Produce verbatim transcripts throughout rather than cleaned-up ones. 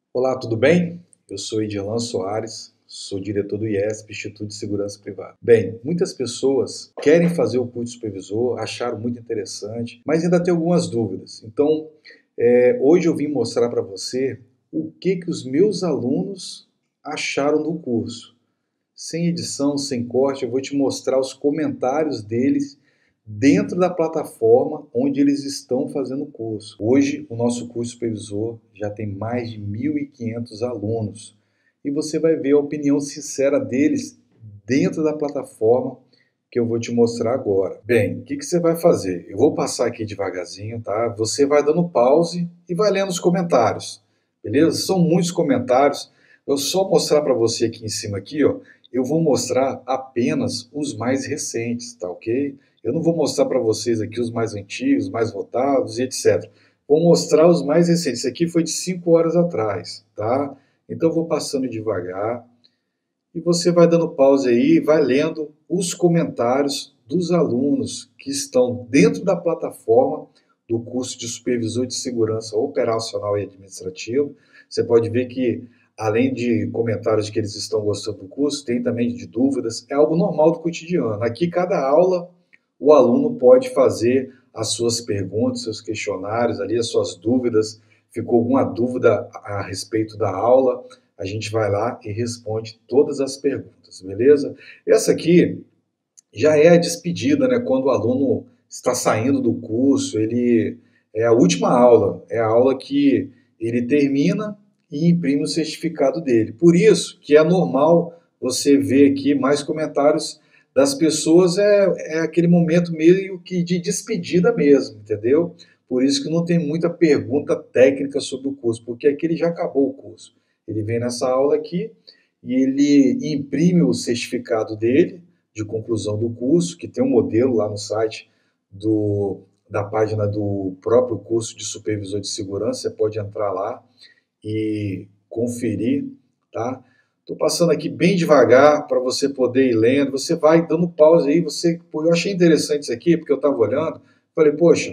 Olá, tudo bem? Eu sou Edilan Soares, sou diretor do I E S P, Instituto de Segurança Privada. Bem, muitas pessoas querem fazer o curso de supervisor, acharam muito interessante, mas ainda tem algumas dúvidas. Então, é, hoje eu vim mostrar para você o que, que os meus alunos acharam do curso. Sem edição, sem corte, eu vou te mostrar os comentários deles dentro da plataforma onde eles estão fazendo o curso. Hoje, o nosso curso supervisor já tem mais de mil e quinhentos alunos e você vai ver a opinião sincera deles dentro da plataforma que eu vou te mostrar agora. Bem, o que, que você vai fazer? Eu vou passar aqui devagarzinho, tá? Você vai dando pause e vai lendo os comentários, beleza? São muitos comentários. Eu só mostrar para você aqui em cima aqui, ó, eu vou mostrar apenas os mais recentes, tá ok? Eu não vou mostrar para vocês aqui os mais antigos, mais votados e etcétera. Vou mostrar os mais recentes. Esse aqui foi de cinco horas atrás, tá? Então eu vou passando devagar e você vai dando pause aí e vai lendo os comentários dos alunos que estão dentro da plataforma do curso de Supervisor de Segurança Operacional e Administrativo. Você pode ver que, além de comentários que eles estão gostando do curso, tem também de dúvidas. É algo normal do cotidiano. Aqui, cada aula, o aluno pode fazer as suas perguntas, seus questionários ali, as suas dúvidas. Ficou alguma dúvida a respeito da aula? A gente vai lá e responde todas as perguntas, beleza? Essa aqui já é a despedida, né? Quando o aluno está saindo do curso, ele é a última aula, é a aula que ele termina e imprime o certificado dele. Por isso que é normal você ver aqui mais comentários das pessoas, é, é aquele momento meio que de despedida mesmo, entendeu? Por isso que não tem muita pergunta técnica sobre o curso, porque aqui ele já acabou o curso. Ele vem nessa aula aqui e ele imprime o certificado dele de conclusão do curso, que tem um modelo lá no site do, da página do próprio curso de supervisor de segurança. Você pode entrar lá e conferir, tá? Estou passando aqui bem devagar para você poder ir lendo. Você vai dando pausa aí. Você, pô, eu achei interessante isso aqui porque eu estava olhando, falei, poxa,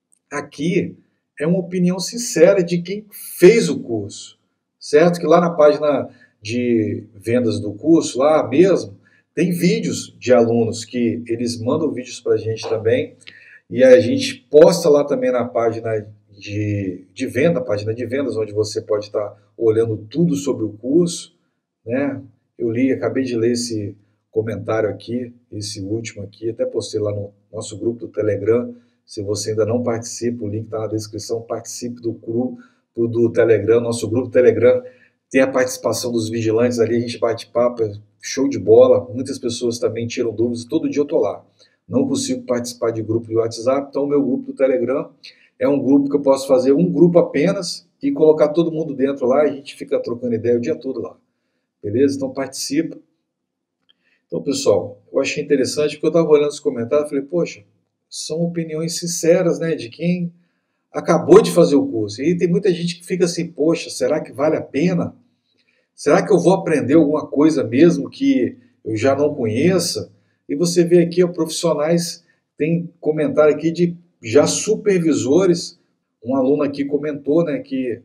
aqui é uma opinião sincera de quem fez o curso, certo? Que lá na página de vendas do curso, lá mesmo, tem vídeos de alunos que eles mandam vídeos para a gente também, e a gente posta lá também na página de, de venda, página de vendas, onde você pode estar olhando tudo sobre o curso, né? Eu li, acabei de ler esse comentário aqui, esse último aqui, até postei lá no nosso grupo do Telegram. Se você ainda não participa, o link está na descrição, participe do grupo do Telegram, nosso grupo Telegram. Tem a participação dos vigilantes ali, a gente bate papo, é show de bola. Muitas pessoas também tiram dúvidas, todo dia eu estou lá. Não consigo participar de grupo de WhatsApp, então o meu grupo do Telegram é um grupo que eu posso fazer um grupo apenas e colocar todo mundo dentro lá e a gente fica trocando ideia o dia todo lá. Beleza? Então participa. Então, pessoal, eu achei interessante porque eu estava olhando os comentários e falei, poxa, são opiniões sinceras, né, de quem acabou de fazer o curso. E tem muita gente que fica assim, poxa, será que vale a pena? Será que eu vou aprender alguma coisa mesmo que eu já não conheça? E você vê aqui, ó, profissionais, tem comentário aqui de já supervisores. Um aluno aqui comentou, né, que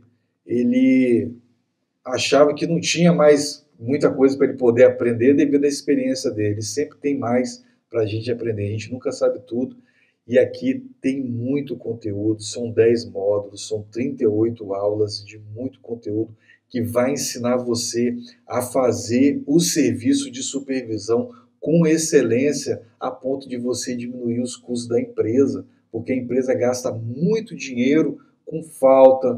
ele achava que não tinha mais muita coisa para ele poder aprender devido à experiência dele. Sempre tem mais para a gente aprender, a gente nunca sabe tudo. E aqui tem muito conteúdo, são dez módulos, são trinta e oito aulas de muito conteúdo que vai ensinar você a fazer o serviço de supervisão com excelência, a ponto de você diminuir os custos da empresa, porque a empresa gasta muito dinheiro com falta,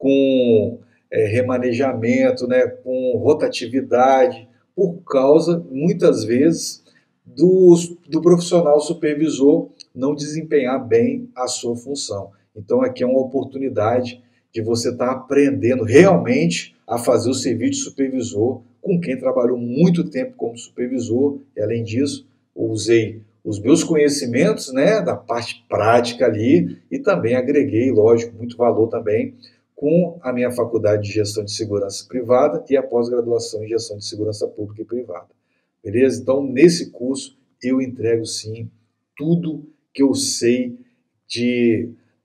com é, remanejamento, né, com rotatividade, por causa, muitas vezes, do, do profissional supervisor não desempenhar bem a sua função. Então, aqui é uma oportunidade de você estar aprendendo realmente a fazer o serviço de supervisor com quem trabalhou muito tempo como supervisor, e além disso, usei os meus conhecimentos, né, da parte prática ali, e também agreguei, lógico, muito valor também com a minha faculdade de gestão de segurança privada e a pós-graduação em gestão de segurança pública e privada. Beleza? Então, nesse curso, eu entrego sim tudo que eu sei de,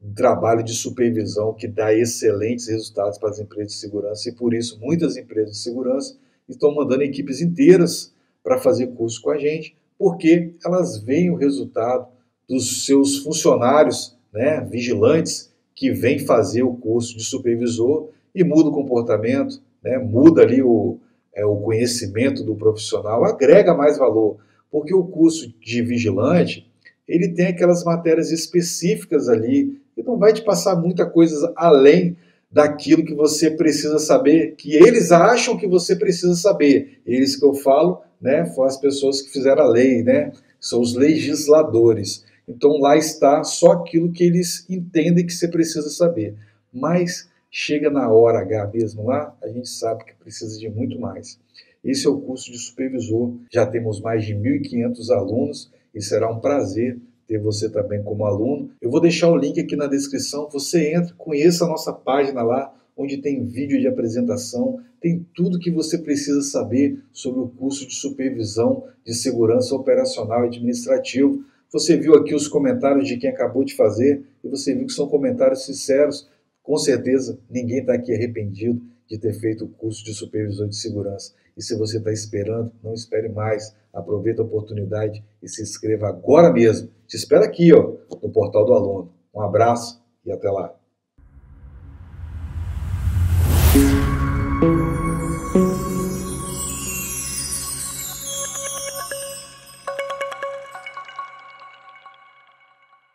um trabalho de supervisão que dá excelentes resultados para as empresas de segurança e por isso muitas empresas de segurança estão mandando equipes inteiras para fazer curso com a gente, porque elas veem o resultado dos seus funcionários, né, vigilantes, que vêm fazer o curso de supervisor e muda o comportamento, né, muda ali o, é, o conhecimento do profissional, agrega mais valor, porque o curso de vigilante, ele tem aquelas matérias específicas ali, e não vai te passar muita coisa além daquilo que você precisa saber, que eles acham que você precisa saber. Eles que eu falo, né, foram as pessoas que fizeram a lei, né, são os legisladores. Então lá está só aquilo que eles entendem que você precisa saber. Mas chega na hora H mesmo lá, a gente sabe que precisa de muito mais. Esse é o curso de supervisor, já temos mais de mil e quinhentos alunos e será um prazer ter você também como aluno. Eu vou deixar o link aqui na descrição, você entra, conheça a nossa página lá, onde tem vídeo de apresentação, tem tudo que você precisa saber sobre o curso de supervisão de segurança operacional e administrativo. Você viu aqui os comentários de quem acabou de fazer e você viu que são comentários sinceros. Com certeza, ninguém está aqui arrependido de ter feito o curso de supervisor de segurança. E se você está esperando, não espere mais. Aproveite a oportunidade e se inscreva agora mesmo. Te espero aqui, ó, no Portal do Aluno. Um abraço e até lá.